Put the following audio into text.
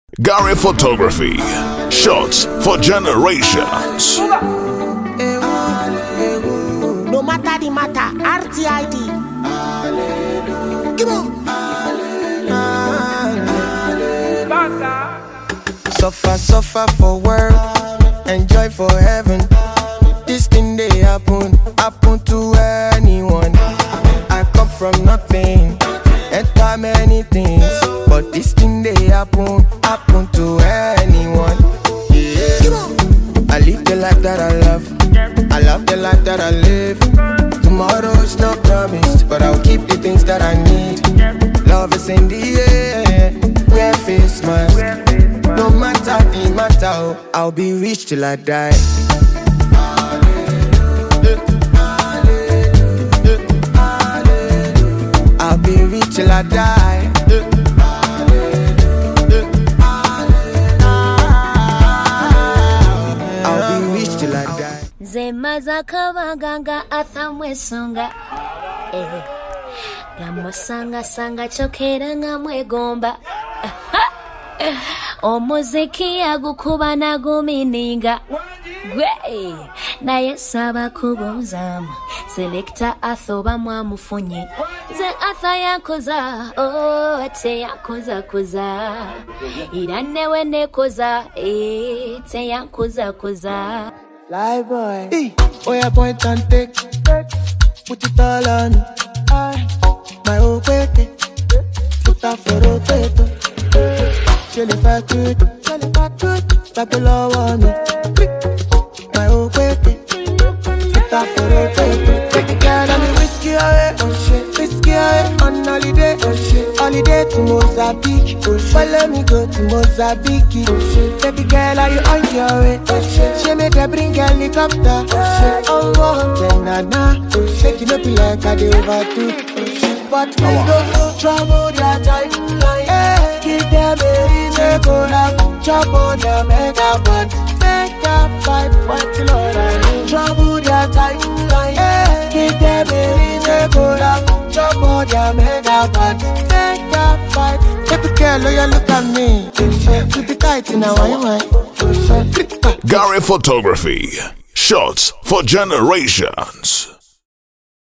Gary Photography, shots for generations. No matter the matter, RTID. Come on. Suffer for work, enjoy for heaven. This thing they happen to anyone. I come from nothing, enter many things, but this thing they happen to anyone. Yeah. I live the life that I love the life that I live. Tomorrow's not promised, but I'll keep the things that I need. Love is in the air, wear face mask. No matter the matter, I'll be rich till I die. I'll be rich till I die. I'll be rich till I die. Zemaza kavaganga athamwe songa. Gamusanga sanga chokera ngamwe gomba. Omuziki agukuba nagumininga. Gwe naye saba kubuzamu. Selector Arthur bamwamufunye. Ze Arthur yakoza, oh te yakoza. Iranewe nekoza, te yakoza. Fly boy, hey. Oh yeah, point and take, put it all on me. My old baby, put that for rotator. Chili fat good, tap the low on me. My old baby, put that for rotator. Take it down and whiskey away, whiskey away on holiday, holiday to Mozambique. Follow me go to Mozambique. Baby girl, are you on your way? She made her bring a helicopter. Oh, nah. Shake it up like I did overdo. But we don't trouble their timeline. Give them a reason to laugh. Chop on their megabyte. Megabyte, what you know I mean? Trouble their timeline. Give them a reason to laugh. Chop on their megabyte. Megabyte. Baby girl, oh, you look at me. Keep it tight in a wine. Gary Photography, shots for generations.